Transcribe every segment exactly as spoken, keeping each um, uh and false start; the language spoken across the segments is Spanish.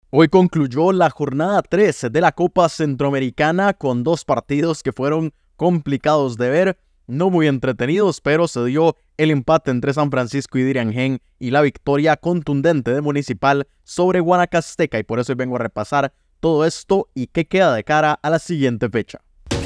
Hoy concluyó la jornada tres de la Copa Centroamericana con dos partidos que fueron complicados de ver, no muy entretenidos, pero se dio el empate entre San Francisco y Diriangén y la victoria contundente de Municipal sobre Guanacasteca, y por eso hoy vengo a repasar todo esto y qué queda de cara a la siguiente fecha.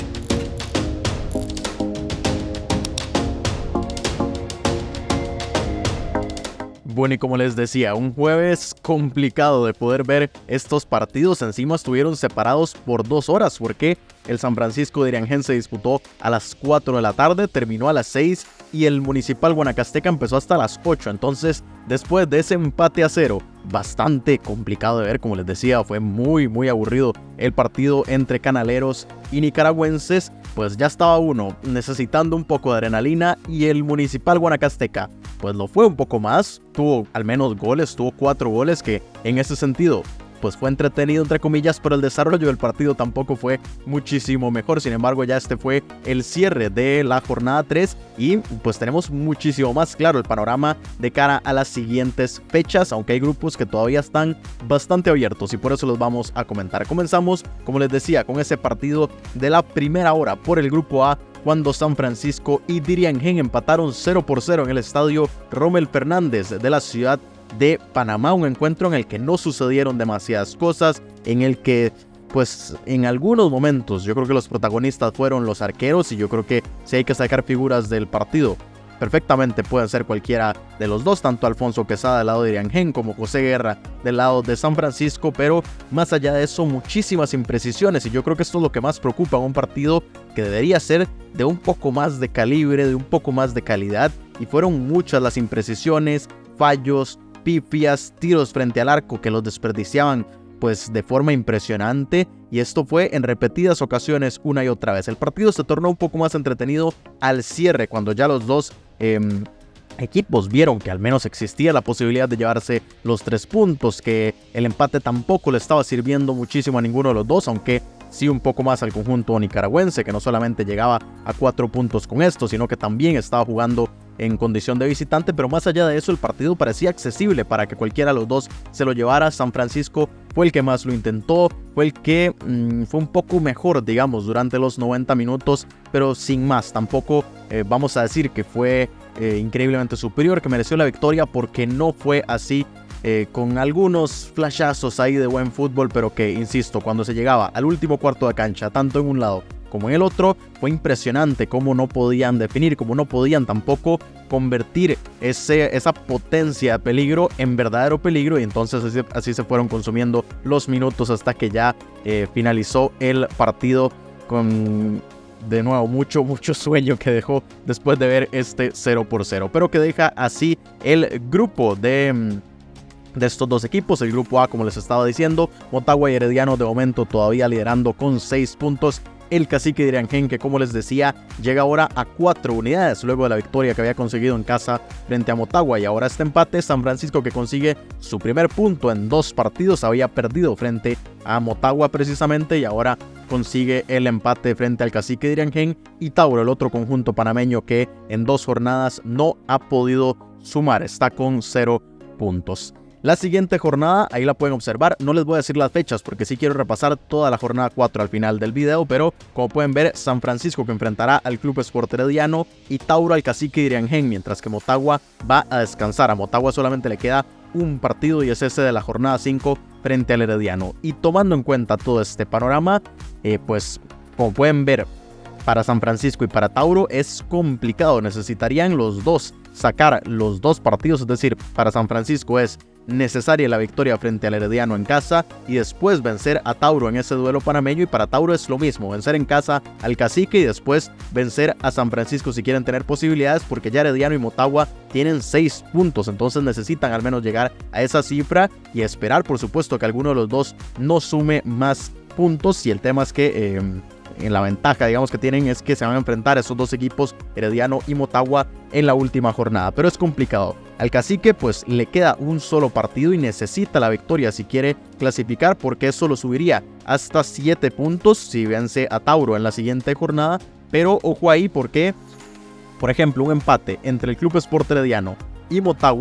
Bueno, y como les decía, un jueves complicado de poder ver estos partidos. Encima estuvieron separados por dos horas porque el San Francisco Diriangén se disputó a las cuatro de la tarde, terminó a las seis y el Municipal Guanacasteca empezó hasta las ocho. Entonces, después de ese empate a cero, bastante complicado de ver, como les decía, fue muy muy aburrido el partido entre canaleros y nicaragüenses, pues ya estaba uno necesitando un poco de adrenalina y el Municipal Guanacasteca pues lo fue un poco más, tuvo al menos goles, tuvo cuatro goles que en ese sentido pues fue entretenido entre comillas, pero el desarrollo del partido tampoco fue muchísimo mejor. Sin embargo, ya este fue el cierre de la jornada tres y pues tenemos muchísimo más claro el panorama de cara a las siguientes fechas, aunque hay grupos que todavía están bastante abiertos y por eso los vamos a comentar. Comenzamos, como les decía, con ese partido de la primera hora por el grupo A, cuando San Francisco y Diriangén empataron cero por cero en el estadio Rommel Fernández de la ciudad de Panamá, un encuentro en el que no sucedieron demasiadas cosas, en el que pues en algunos momentos yo creo que los protagonistas fueron los arqueros, y yo creo que si hay que sacar figuras del partido perfectamente pueden ser cualquiera de los dos, tanto Alfonso Quesada del lado de Diriangén como José Guerra del lado de San Francisco, pero más allá de eso muchísimas imprecisiones, y yo creo que esto es lo que más preocupa en un partido que debería ser de un poco más de calibre, de un poco más de calidad, y fueron muchas las imprecisiones, fallos, pifias, tiros frente al arco que los desperdiciaban pues de forma impresionante, y esto fue en repetidas ocasiones una y otra vez. El partido se tornó un poco más entretenido al cierre, cuando ya los dos eh, equipos vieron que al menos existía la posibilidad de llevarse los tres puntos, que el empate tampoco le estaba sirviendo muchísimo a ninguno de los dos, aunque sí un poco más al conjunto nicaragüense, que no solamente llegaba a cuatro puntos con esto, sino que también estaba jugando en condición de visitante, pero más allá de eso el partido parecía accesible para que cualquiera de los dos se lo llevara. San Francisco fue el que más lo intentó, fue el que mmm, fue un poco mejor, digamos, durante los noventa minutos, pero sin más. Tampoco eh, vamos a decir que fue eh, increíblemente superior, que mereció la victoria, porque no fue así. Eh, con algunos flashazos ahí de buen fútbol, pero que, insisto, cuando se llegaba al último cuarto de cancha, tanto en un lado como en el otro, fue impresionante cómo no podían definir, cómo no podían tampoco convertir ese, esa potencia de peligro en verdadero peligro, y entonces así, así se fueron consumiendo los minutos hasta que ya eh, finalizó el partido con, de nuevo, mucho, mucho sueño que dejó después de ver este cero por cero, pero que deja así el grupo de... de estos dos equipos. El grupo A, como les estaba diciendo, Motagua y Herediano de momento todavía liderando con seis puntos. El Cacique Diriangén, que como les decía, llega ahora a cuatro unidades luego de la victoria que había conseguido en casa frente a Motagua, y ahora este empate. San Francisco, que consigue su primer punto en dos partidos, había perdido frente a Motagua precisamente, y ahora consigue el empate frente al Cacique Diriangén. Y Tauro, el otro conjunto panameño que en dos jornadas no ha podido sumar, está con cero puntos. La siguiente jornada, ahí la pueden observar, no les voy a decir las fechas porque sí quiero repasar toda la jornada cuatro al final del video, pero como pueden ver, San Francisco que enfrentará al Club Sport Herediano y Tauro al Cacique Diriangén, mientras que Motagua va a descansar. A Motagua solamente le queda un partido y es ese de la jornada cinco frente al Herediano. Y tomando en cuenta todo este panorama, eh, pues como pueden ver, para San Francisco y para Tauro es complicado, necesitarían los dos sacar los dos partidos, es decir, para San Francisco es necesaria la victoria frente al Herediano en casa y después vencer a Tauro en ese duelo panameño, y para Tauro es lo mismo, vencer en casa al Cacique y después vencer a San Francisco si quieren tener posibilidades, porque ya Herediano y Motagua tienen seis puntos, entonces necesitan al menos llegar a esa cifra y esperar por supuesto que alguno de los dos no sume más puntos. Y el tema es que eh, en la ventaja, digamos, que tienen es que se van a enfrentar a esos dos equipos, Herediano y Motagua, en la última jornada, pero es complicado. Al Cacique pues le queda un solo partido y necesita la victoria si quiere clasificar, porque eso lo subiría hasta siete puntos si vence a Tauro en la siguiente jornada. Pero ojo ahí, porque por ejemplo un empate entre el Club Sport Herediano y Motagua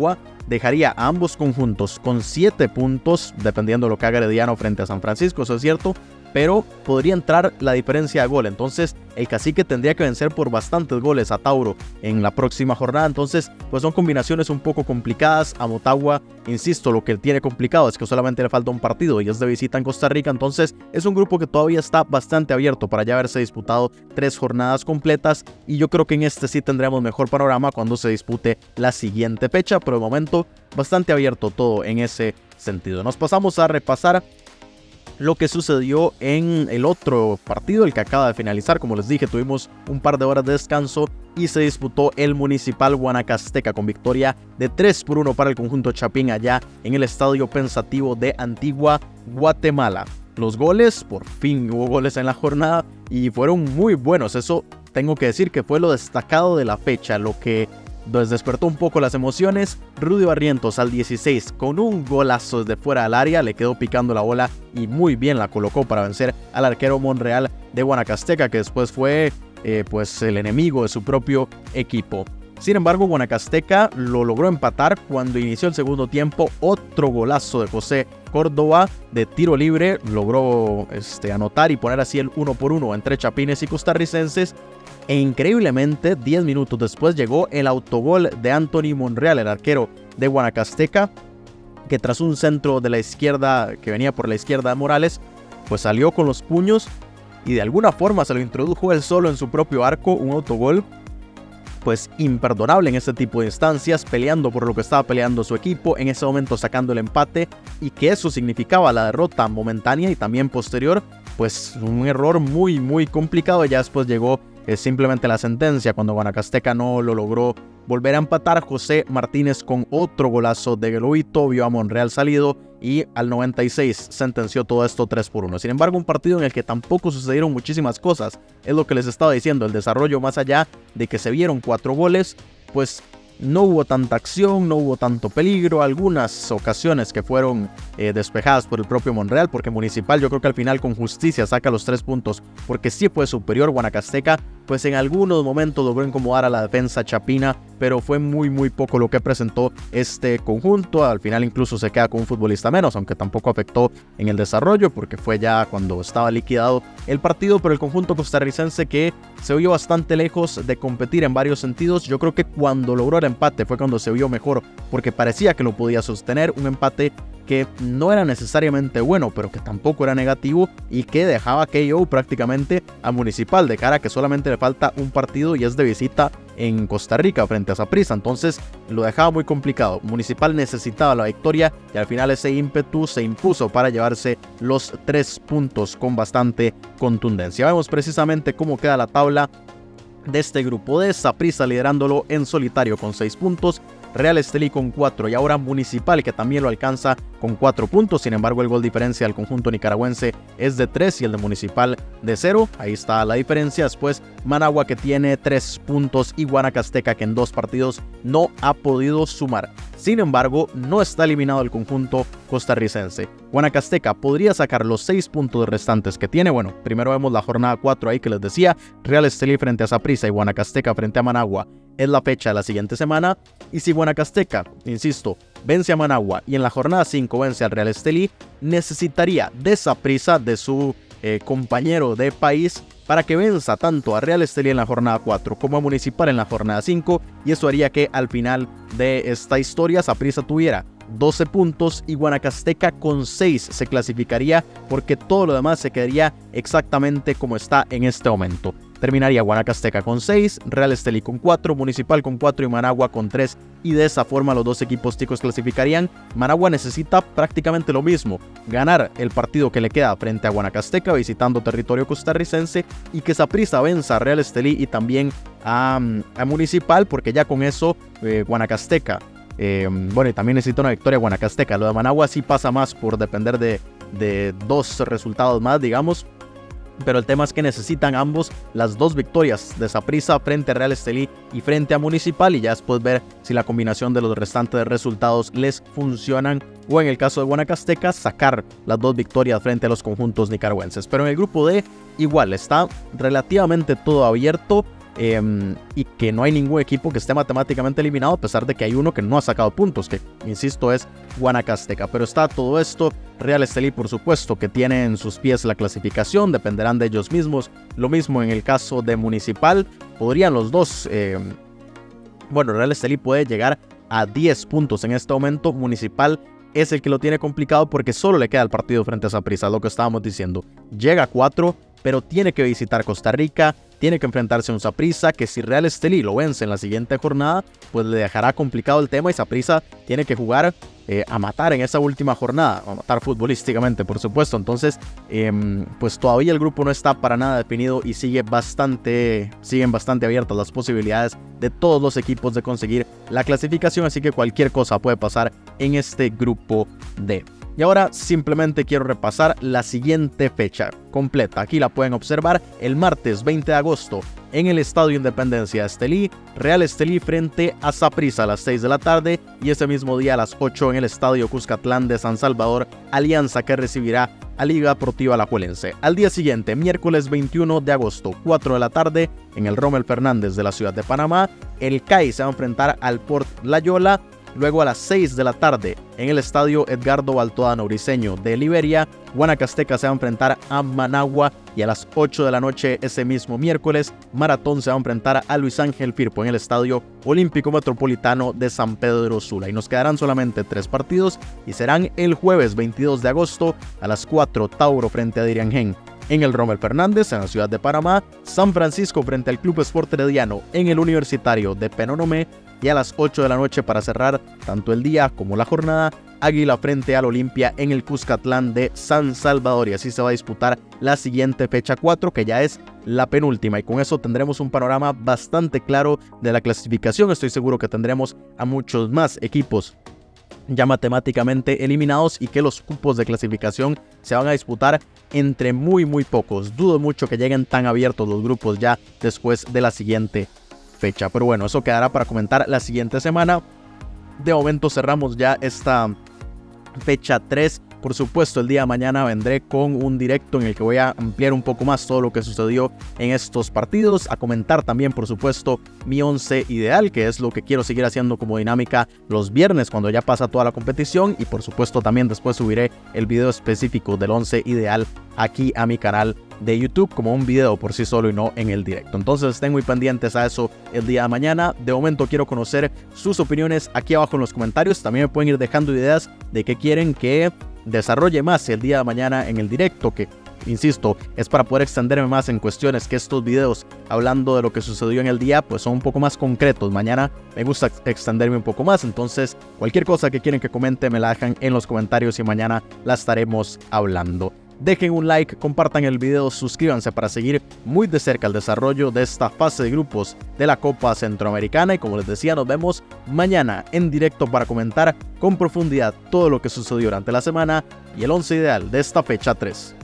dejaría a ambos conjuntos con siete puntos, dependiendo de lo que haga Herediano frente a San Francisco, eso es cierto, pero podría entrar la diferencia de gol. Entonces el Cacique tendría que vencer por bastantes goles a Tauro en la próxima jornada. Entonces pues son combinaciones un poco complicadas. A Motagua, insisto, lo que tiene complicado es que solamente le falta un partido y es de visita en Costa Rica. Entonces es un grupo que todavía está bastante abierto para ya haberse disputado tres jornadas completas, y yo creo que en este sí tendremos mejor panorama cuando se dispute la siguiente fecha. Por el momento bastante abierto todo en ese sentido. Nos pasamos a repasar lo que sucedió en el otro partido, el que acaba de finalizar. Como les dije, tuvimos un par de horas de descanso y se disputó el Municipal Guanacasteca con victoria de tres por uno para el conjunto Chapín allá en el Estadio Pensativo de Antigua, Guatemala. Los goles, por fin hubo goles en la jornada y fueron muy buenos. Eso tengo que decir que fue lo destacado de la fecha, lo que despertó un poco las emociones. Rudy Barrientos al dieciséis con un golazo desde fuera del área, le quedó picando la bola y muy bien la colocó para vencer al arquero Monreal de Guanacasteca, que después fue eh, pues el enemigo de su propio equipo. Sin embargo, Guanacasteca lo logró empatar cuando inició el segundo tiempo. Otro golazo de José Córdoba de tiro libre logró este, anotar y poner así el uno por uno entre chapines y costarricenses. E increíblemente, diez minutos después llegó el autogol de Anthony Monreal, el arquero de Guanacasteca, que tras un centro de la izquierda, que venía por la izquierda de Morales, pues salió con los puños y de alguna forma se lo introdujo él solo en su propio arco. Un autogol pues imperdonable en este tipo de instancias, peleando por lo que estaba peleando su equipo, en ese momento sacando el empate, y que eso significaba la derrota momentánea y también posterior, pues un error muy muy complicado. Ya después llegó eh, simplemente la sentencia cuando Guanacasteca no lo logró volver a empatar. José Martínez con otro golazo de Globito vio a Monreal salido y al noventa y seis sentenció todo esto tres por uno. Sin embargo, un partido en el que tampoco sucedieron muchísimas cosas. Es lo que les estaba diciendo, el desarrollo, más allá de que se vieron cuatro goles, pues no hubo tanta acción, no hubo tanto peligro. Algunas ocasiones que fueron eh, despejadas por el propio Monreal, porque Municipal yo creo que al final con justicia saca los tres puntos, porque sí fue superior. Guanacasteca pues en algunos momentos logró incomodar a la defensa chapina, pero fue muy muy poco lo que presentó este conjunto. Al final incluso se queda con un futbolista menos, aunque tampoco afectó en el desarrollo, porque fue ya cuando estaba liquidado el partido. Pero el conjunto costarricense, que se vio bastante lejos de competir en varios sentidos, yo creo que cuando logró el empate fue cuando se vio mejor, porque parecía que lo podía sostener. Un empate que no era necesariamente bueno, pero que tampoco era negativo, y que dejaba K O prácticamente a Municipal de cara a que solamente le falta un partido y es de visita en Costa Rica frente a Saprissa. Entonces lo dejaba muy complicado. Municipal necesitaba la victoria y al final ese ímpetu se impuso para llevarse los tres puntos con bastante contundencia. Vemos precisamente cómo queda la tabla de este grupo D. Saprissa liderándolo en solitario con seis puntos, Real Estelí con cuatro y ahora Municipal, que también lo alcanza con cuatro puntos. Sin embargo, el gol diferencia del conjunto nicaragüense es de tres y el de Municipal de cero. Ahí está la diferencia. Después Managua, que tiene tres puntos, y Guanacasteca, que en dos partidos no ha podido sumar. Sin embargo, no está eliminado el conjunto costarricense. Guanacasteca podría sacar los seis puntos restantes que tiene. Bueno, primero vemos la jornada cuatro ahí que les decía. Real Estelí frente a Saprissa y Guanacasteca frente a Managua es la fecha de la siguiente semana. Y si Guanacasteca, insisto, vence a Managua y en la jornada cinco vence al Real Estelí, necesitaría de Saprissa, de su eh, compañero de país, para que venza tanto a Real Estelí en la jornada cuatro como a Municipal en la jornada cinco, y eso haría que al final de esta historia Saprissa tuviera doce puntos y Guanacasteca con seis se clasificaría, porque todo lo demás se quedaría exactamente como está en este momento. Terminaría Guanacasteca con seis, Real Estelí con cuatro, Municipal con cuatro y Managua con tres, y de esa forma los dos equipos ticos clasificarían. Managua necesita prácticamente lo mismo, ganar el partido que le queda frente a Guanacasteca visitando territorio costarricense, y que Saprissa venza a Real Estelí y también a, a Municipal, porque ya con eso eh, Guanacasteca, eh, bueno, y también necesita una victoria Guanacasteca. Lo de Managua sí pasa más por depender de, de dos resultados más, digamos. Pero el tema es que necesitan ambos las dos victorias de Saprissa frente a Real Estelí y frente a Municipal, y ya después ver si la combinación de los restantes resultados les funcionan, o en el caso de Guanacasteca sacar las dos victorias frente a los conjuntos nicaragüenses. Pero en el grupo D igual está relativamente todo abierto. eh, y que no hay ningún equipo que esté matemáticamente eliminado, a pesar de que hay uno que no ha sacado puntos, que insisto es Guanacasteca. Pero está todo esto. Real Estelí, por supuesto, que tiene en sus pies la clasificación, dependerán de ellos mismos. Lo mismo en el caso de Municipal, podrían los dos, eh, bueno, Real Estelí puede llegar a diez puntos en este momento. Municipal es el que lo tiene complicado porque solo le queda el partido frente a Saprissa, lo que estábamos diciendo. Llega a cuatro, pero tiene que visitar Costa Rica, tiene que enfrentarse a un Saprissa que si Real Estelí lo vence en la siguiente jornada, pues le dejará complicado el tema y Saprissa tiene que jugar eh, a matar en esa última jornada, a matar futbolísticamente, por supuesto. Entonces, eh, pues todavía el grupo no está para nada definido y sigue bastante, siguen bastante abiertas las posibilidades de todos los equipos de conseguir la clasificación, así que cualquier cosa puede pasar en este grupo D. Y ahora simplemente quiero repasar la siguiente fecha completa. Aquí la pueden observar el martes veinte de agosto en el Estadio Independencia Estelí, Real Estelí frente a Saprissa a las seis de la tarde, y ese mismo día a las ocho en el Estadio Cuscatlán de San Salvador, Alianza que recibirá a Liga Deportiva Alajuelense. Al día siguiente, miércoles veintiuno de agosto, cuatro de la tarde, en el Rommel Fernández de la ciudad de Panamá, el C A I se va a enfrentar al Port Loyola. Luego a las seis de la tarde en el Estadio Edgardo Baltoano Briceño de Liberia, Guanacasteca se va a enfrentar a Managua, y a las ocho de la noche ese mismo miércoles, Maratón se va a enfrentar a Luis Ángel Firpo en el Estadio Olímpico Metropolitano de San Pedro Sula. Y nos quedarán solamente tres partidos y serán el jueves veintidós de agosto a las cuatro, Tauro frente a Diriangén en el Rommel Fernández en la ciudad de Panamá, San Francisco frente al Club Sport Herediano en el Universitario de Penonomé, y a las ocho de la noche para cerrar tanto el día como la jornada, Águila frente al Olimpia en el Cuscatlán de San Salvador. Y así se va a disputar la siguiente fecha cuatro, que ya es la penúltima, y con eso tendremos un panorama bastante claro de la clasificación. Estoy seguro que tendremos a muchos más equipos ya matemáticamente eliminados y que los cupos de clasificación se van a disputar entre muy muy pocos. Dudo mucho que lleguen tan abiertos los grupos ya después de la siguiente fecha, pero bueno, eso quedará para comentar la siguiente semana. De momento cerramos ya esta fecha tres. Por supuesto, el día de mañana vendré con un directo en el que voy a ampliar un poco más todo lo que sucedió en estos partidos, a comentar también, por supuesto, mi once ideal, que es lo que quiero seguir haciendo como dinámica los viernes cuando ya pasa toda la competición, y por supuesto también después subiré el video específico del once ideal aquí a mi canal de YouTube como un video por sí solo y no en el directo. Entonces estén muy pendientes a eso el día de mañana. De momento quiero conocer sus opiniones aquí abajo en los comentarios. También me pueden ir dejando ideas de qué quieren que desarrolle más el día de mañana en el directo, que insisto, es para poder extenderme más en cuestiones que estos videos hablando de lo que sucedió en el día pues son un poco más concretos. Mañana me gusta extenderme un poco más, entonces cualquier cosa que quieren que comente me la dejan en los comentarios y mañana la estaremos hablando. Dejen un like, compartan el video, suscríbanse para seguir muy de cerca el desarrollo de esta fase de grupos de la Copa Centroamericana, y como les decía, nos vemos mañana en directo para comentar con profundidad todo lo que sucedió durante la semana y el once ideal de esta fecha tres.